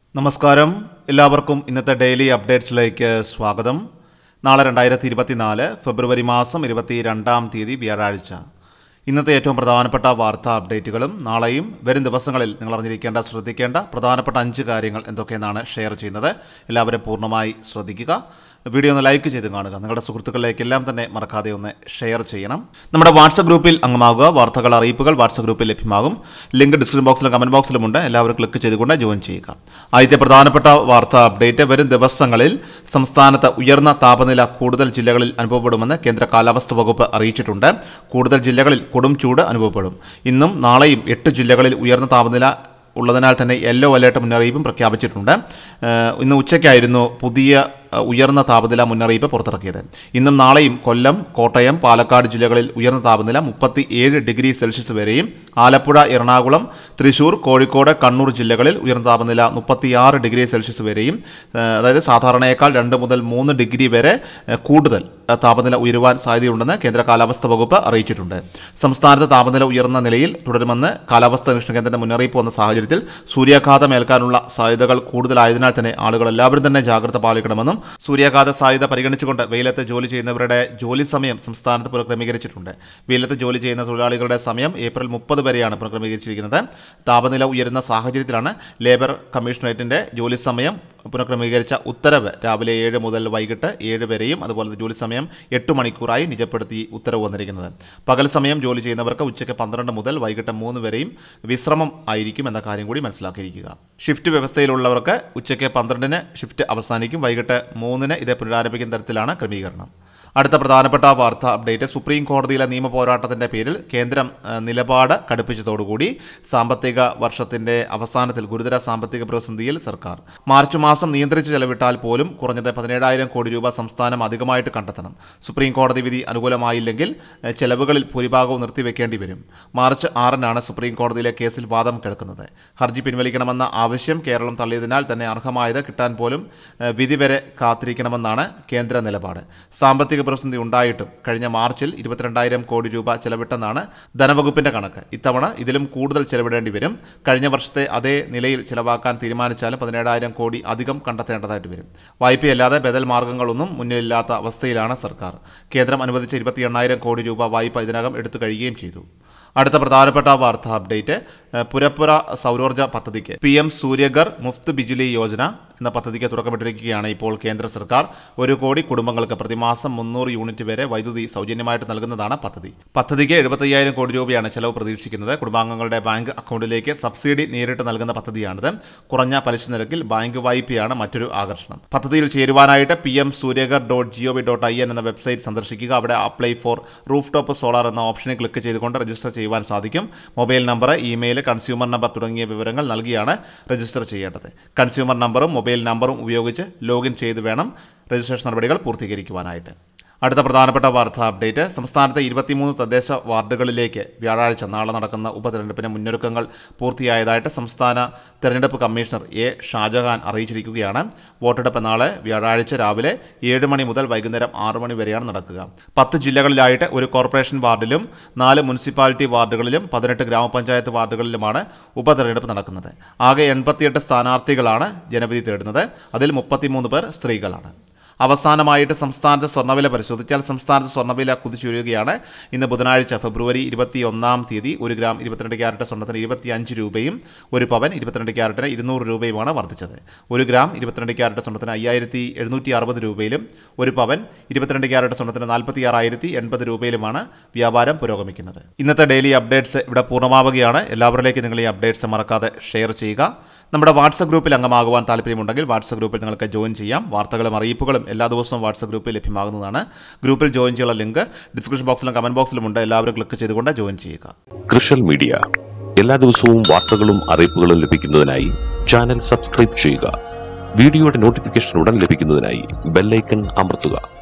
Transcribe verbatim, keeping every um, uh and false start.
നമസ്കാരം, എല്ലാവർക്കും ഇന്നത്തെ ഡെയിലി അപ്ഡേറ്റ്സിലേക്ക് സ്വാഗതം. നാളെ രണ്ടായിരത്തി ഇരുപത്തിനാല് ഫെബ്രുവരി മാസം ഇരുപത്തി രണ്ടാം തീയതി വ്യാഴാഴ്ച. ഇന്നത്തെ ഏറ്റവും പ്രധാനപ്പെട്ട വാർത്താ അപ്ഡേറ്റുകളും നാളെയും വരും ദിവസങ്ങളിൽ നിങ്ങൾ അറിഞ്ഞിരിക്കേണ്ട ശ്രദ്ധിക്കേണ്ട പ്രധാനപ്പെട്ട അഞ്ച് കാര്യങ്ങൾ എന്തൊക്കെയെന്നാണ് ഷെയർ ചെയ്യുന്നത്. എല്ലാവരും പൂർണ്ണമായി ശ്രദ്ധിക്കുക. വീഡിയോ ഒന്ന് ലൈക്ക് ചെയ്ത് കാണുക. നിങ്ങളുടെ സുഹൃത്തുക്കളിലേക്കെല്ലാം തന്നെ മറക്കാതെ ഒന്ന് ഷെയർ ചെയ്യണം. നമ്മുടെ വാട്സപ്പ് ഗ്രൂപ്പിൽ അംഗമാകുക. വാർത്തകൾ അറിയിപ്പുകൾ വാട്സപ്പ് ഗ്രൂപ്പിൽ ലഭ്യമാകും. ലിങ്ക് ഡിസ്ക്രിപ്ഷൻ ബോക്സിലും കമൻറ്റ് ബോക്സിലുമുണ്ട്. എല്ലാവരും ക്ലിക്ക് ചെയ്തുകൊണ്ട് ജോയിൻ ചെയ്യുക. ആദ്യത്തെ പ്രധാനപ്പെട്ട വാർത്താ അപ്ഡേറ്റ്, വരും ദിവസങ്ങളിൽ സംസ്ഥാനത്ത് ഉയർന്ന താപനില കൂടുതൽ ജില്ലകളിൽ അനുഭവപ്പെടുമെന്ന് കേന്ദ്ര കാലാവസ്ഥാ വകുപ്പ് അറിയിച്ചിട്ടുണ്ട്. കൂടുതൽ ജില്ലകളിൽ കൊടും ചൂട് അനുഭവപ്പെടും. ഇന്നും നാളെയും എട്ട് ജില്ലകളിൽ ഉയർന്ന താപനില ഉള്ളതിനാൽ തന്നെ യെല്ലോ അലേർട്ട് മുന്നറിയിപ്പും പ്രഖ്യാപിച്ചിട്ടുണ്ട്. ഇന്ന് ഉച്ചയ്ക്കായിരുന്നു പുതിയ ഉയർന്ന താപനില മുന്നറിയിപ്പ് പുറത്തിറക്കിയത്. ഇന്നും നാളെയും കൊല്ലം, കോട്ടയം, പാലക്കാട് ജില്ലകളിൽ ഉയർന്ന താപനില മുപ്പത്തി ഏഴ് ഡിഗ്രി സെൽഷ്യസ് വരെയും, ആലപ്പുഴ, എറണാകുളം, തൃശൂർ, കോഴിക്കോട്, കണ്ണൂർ ജില്ലകളിൽ ഉയർന്ന താപനില മുപ്പത്തിയാറ് ഡിഗ്രി സെൽഷ്യസ് വരെയും, അതായത് സാധാരണയേക്കാൾ രണ്ട് മുതൽ മൂന്ന് ഡിഗ്രി വരെ കൂടുതൽ താപനില ഉയരുവാൻ സാധ്യതയുണ്ടെന്ന് കേന്ദ്ര കാലാവസ്ഥാ വകുപ്പ് അറിയിച്ചിട്ടുണ്ട്. സംസ്ഥാനത്ത് താപനില ഉയർന്ന നിലയിൽ തുടരുമെന്ന് കാലാവസ്ഥാ നിരീക്ഷണ കേന്ദ്രത്തിന്റെ മുന്നറിയിപ്പ് വന്ന സാഹചര്യത്തിൽ സൂര്യാഘാതം ഏൽക്കാനുള്ള സാധ്യതകൾ കൂടുതലായതിനാൽ തന്നെ ആളുകൾ എല്ലാവരും തന്നെ ജാഗ്രത പാലിക്കണമെന്നും സൂര്യാഘാത സാധ്യത പരിഗണിച്ചുകൊണ്ട് വെയിലത്ത് ജോലി ചെയ്യുന്നവരുടെ ജോലി സമയം സംസ്ഥാനത്ത് പുനഃക്രമീകരിച്ചിട്ടുണ്ട്. വെയിലത്ത് ജോലി ചെയ്യുന്ന തൊഴിലാളികളുടെ സമയം ഏപ്രിൽ മുപ്പത് വരെയാണ് പുനഃക്രമീകരിച്ചിരിക്കുന്നത്. താപനില ഉയരുന്ന സാഹചര്യത്തിലാണ് ലേബർ കമ്മീഷണറേറ്റിന്റെ ജോലി സമയം പുനഃക്രമീകരിച്ച ഉത്തരവ് രാവിലെ ഏഴ് മുതൽ വൈകിട്ട് ഏഴ് വരെയും അതുപോലെ ജോലി സമയം എട്ട് മണിക്കൂറായി നിജപ്പെടുത്തി ഉത്തരവ് വന്നിരിക്കുന്നത്. പകൽ സമയം ജോലി ചെയ്യുന്നവർക്ക് ഉച്ചയ്ക്ക് പന്ത്രണ്ട് മുതൽ വൈകിട്ട് മൂന്ന് വരെയും വിശ്രമം ആയിരിക്കും എന്ന കാര്യം കൂടി മനസ്സിലാക്കിയിരിക്കുക. ഷിഫ്റ്റ് വ്യവസ്ഥയിലുള്ളവർക്ക് ഉച്ചയ്ക്ക് പന്ത്രണ്ടിന് ഷിഫ്റ്റ് അവസാനിക്കും. വൈകിട്ട് മൂന്നിന് ഇത് പുനരാരംഭിക്കുന്ന തരത്തിലാണ് ക്രമീകരണം. അടുത്ത പ്രധാനപ്പെട്ട വാർത്താ അപ്ഡേറ്റ്, സുപ്രീം കോടതിയിലെ നിയമ പോരാട്ടത്തിന്റെ പേരിൽ കേന്ദ്രം നിലപാട് കടുപ്പിച്ചതോടുകൂടി സാമ്പത്തിക വർഷത്തിന്റെ അവസാനത്തിൽ ഗുരുതര സാമ്പത്തിക പ്രതിസന്ധിയിൽ സർക്കാർ. മാർച്ച് മാസം നിയന്ത്രിച്ച് ചെലവിട്ടാൽ പോലും കുറഞ്ഞത് പതിനേഴായിരം കോടി രൂപ സംസ്ഥാനം അധികമായിട്ട് കണ്ടെത്തണം. സുപ്രീം കോടതി വിധി അനുകൂലമായില്ലെങ്കിൽ ചെലവുകളിൽ ഭൂരിഭാഗവും നിർത്തിവെക്കേണ്ടി വരും. മാർച്ച് ആറിനാണ് സുപ്രീം കോടതിയിലെ കേസിൽ വാദം കേൾക്കുന്നത്. ഹർജി പിൻവലിക്കണമെന്ന ആവശ്യം കേരളം തള്ളിയതിനാൽ തന്നെ അർഹമായത് കിട്ടാൻ പോലും വിധി വരെ കാത്തിരിക്കണമെന്നാണ് കേന്ദ്ര നിലപാട്. സാമ്പത്തിക പ്രതിസന്ധി ഉണ്ടായിട്ടും കഴിഞ്ഞ മാർച്ചിൽ ഇരുപത്തിരണ്ടായിരം കോടി രൂപ ചെലവിട്ടെന്നാണ് ധനവകുപ്പിന്റെ കണക്ക്. ഇത്തവണ ഇതിലും കൂടുതൽ ചെലവിടേണ്ടി വരും. കഴിഞ്ഞ വർഷത്തെ അതേ നിലയിൽ ചെലവാക്കാൻ തീരുമാനിച്ചാലും പതിനേഴായിരം കോടി അധികം കണ്ടെത്തേണ്ടതായിട്ട് വരും. വായ്പയല്ലാതെ ബദൽ മാർഗങ്ങളൊന്നും മുന്നിലില്ലാത്ത അവസ്ഥയിലാണ് സർക്കാർ. കേന്ദ്രം അനുവദിച്ച ഇരുപത്തി എണ്ണായിരം കോടി രൂപ വായ്പ ഇതിനകം എടുത്തു കഴിയുകയും ചെയ്തു. അടുത്ത പ്രധാനപ്പെട്ട വാർത്താ അപ്ഡേറ്റ്, പുരപ്പുറ സൗരോർജ്ജ പദ്ധതിക്ക് പി എം സൂര്യഗർ മുഫ്ത് ബിജ്ലി യോജന എന്ന പദ്ധതിക്ക് തുടക്കമിട്ടിരിക്കുകയാണ് ഇപ്പോൾ കേന്ദ്ര സർക്കാർ. ഒരു കോടി കുടുംബങ്ങൾക്ക് പ്രതിമാസം മുന്നൂറ് യൂണിറ്റ് വരെ വൈദ്യുതി സൗജന്യമായിട്ട് നൽകുന്നതാണ് പദ്ധതി. പദ്ധതിക്ക് എഴുപത്തയ്യായിരം കോടി രൂപയാണ് ചെലവ് പ്രതീക്ഷിക്കുന്നത്. കുടുംബാംഗങ്ങളുടെ ബാങ്ക് അക്കൗണ്ടിലേക്ക് സബ്സിഡി നേരിട്ട് നൽകുന്ന പദ്ധതിയാണിത്. കുറഞ്ഞ പലിശ നിരക്കിൽ ബാങ്ക് വായ്പയാണ് മറ്റൊരു ആകർഷണം. പദ്ധതിയിൽ ചേരുവാനായിട്ട് P M Suryaghar dot G O V dot I N എന്ന വെബ്സൈറ്റ് സന്ദർശിക്കുക. അവിടെ apply for roof top solar എന്ന ഓപ്ഷനിൽ ക്ലിക്ക് ചെയ്തുകൊണ്ട് രജിസ്റ്റർ ചെയ്യുവാൻ സാധിക്കും. Mobile number, email, consumer number തുടങ്ങിയ വിവരങ്ങൾ നൽകിയാണ് രജിസ്റ്റർ ചെയ്യേണ്ടത്. കൺസ്യൂമർ നമ്പറും മൊബൈൽ നമ്പറും ഉപയോഗിച്ച് ലോഗിൻ ചെയ്ത് വേണം രജിസ്ട്രേഷൻ നടപടികൾ പൂർത്തീകരിക്കുവാനായിട്ട്. അടുത്ത പ്രധാനപ്പെട്ട വാർത്താ അപ്ഡേറ്റ്, സംസ്ഥാനത്തെ ഇരുപത്തിമൂന്ന് തദ്ദേശ വാർഡുകളിലേക്ക് വ്യാഴാഴ്ച നാളെ നടക്കുന്ന ഉപതെരഞ്ഞെടുപ്പിന് മുന്നൊരുക്കങ്ങൾ പൂർത്തിയായതായിട്ട് സംസ്ഥാന തെരഞ്ഞെടുപ്പ് കമ്മീഷണർ എ ഷാജഹാൻ അറിയിച്ചിരിക്കുകയാണ്. വോട്ടെടുപ്പ് നാളെ വ്യാഴാഴ്ച രാവിലെ ഏഴ് മണി മുതൽ വൈകുന്നേരം ആറ് മണി വരെയാണ് നടക്കുക. പത്ത് ജില്ലകളിലായിട്ട് ഒരു കോർപ്പറേഷൻ വാർഡിലും നാല് മുനിസിപ്പാലിറ്റി വാർഡുകളിലും പതിനെട്ട് ഗ്രാമപഞ്ചായത്ത് വാർഡുകളിലുമാണ് ഉപതെരഞ്ഞെടുപ്പ് നടക്കുന്നത്. ആകെ എൺപത്തിയെട്ട് സ്ഥാനാർത്ഥികളാണ് ജനവിധി തേടുന്നത്. അതിൽ മുപ്പത്തിമൂന്ന് പേർ സ്ത്രീകളാണ്. അവസാനമായിട്ട് സംസ്ഥാനത്ത് സ്വർണ്ണവില പരിശോധിച്ചാൽ സംസ്ഥാനത്ത് സ്വർണ്ണവില കുതിച്ചുയരുകയാണ്. ഇന്ന് ബുധനാഴ്ച ഫെബ്രുവരി ഇരുപത്തി ഒന്നാം തീയതി ഒരു ഗ്രാം ഇരുപത്തിരണ്ട് ക്യാരറ്റ് സ്വർണ്ണത്തിന് ഇരുപത്തി അഞ്ച് രൂപയും ഒരു പവൻ ഇരുപത്തിരണ്ട് ക്യാരറ്റിന് ഇരുന്നൂറ് രൂപയുമാണ് വർദ്ധിച്ചത്. ഒരു ഗ്രാം ഇരുപത്തിരണ്ട് ക്യാരറ്റ് സ്വർണ്ണത്തിന് അയ്യായിരത്തി എഴുന്നൂറ്റി അറുപത് രൂപയിലും ഒരു പവൻ ഇരുപത്തിരണ്ട് ക്യാരറ്റ് സ്വർണ്ണത്തിന് നാൽപ്പത്തി ആറായിരത്തി എൺപത് രൂപയിലുമാണ് വ്യാപാരം പുരോഗമിക്കുന്നത്. ഇന്നത്തെ ഡെയിലി അപ്ഡേറ്റ്സ് ഇവിടെ പൂർണ്ണമാവുകയാണ്. എല്ലാവരിലേക്കും നിങ്ങൾ ഈ അപ്ഡേറ്റ്സ് മറക്കാതെ ഷെയർ ചെയ്യുക. നമ്മുടെ വാട്സപ്പ് ഗ്രൂപ്പിൽ അംഗമാകുവാൻ താല്പര്യമുണ്ടെങ്കിൽ വാട്സപ്പ് ഗ്രൂപ്പിൽ നിങ്ങൾക്ക് ജോയിൻ ചെയ്യാം. വാർത്തകളും അറിയിപ്പുകളും എല്ലാ ദിവസവും വാട്സപ്പ് ഗ്രൂപ്പിൽ ലഭ്യമാകുന്നതാണ്. ഗ്രൂപ്പിൽ ജോയിൻ ചെയ്യാനുള്ള ലിങ്ക് ഡിസ്ക്രിപ്ഷൻ ബോക്സിലും കമന്റ് ബോക്സിലും ഉണ്ട്. എല്ലാവരും ക്ലിക്ക് ചെയ്തുകൊണ്ട് ജോയിൻ ചെയ്യുക. കൃഷൽ മീഡിയ എല്ലാ ദിവസവും വാർത്തകളും അറിയിപ്പുകളും ലഭിക്കുന്നതിനായി ചാനൽ സബ്സ്ക്രൈബ് ചെയ്യുക. വീഡിയോയുടെ നോട്ടിഫിക്കേഷൻ ഉടൻ ലഭിക്കുന്നതിനായി ബെല്ലൈക്കൺ അമർത്തുക.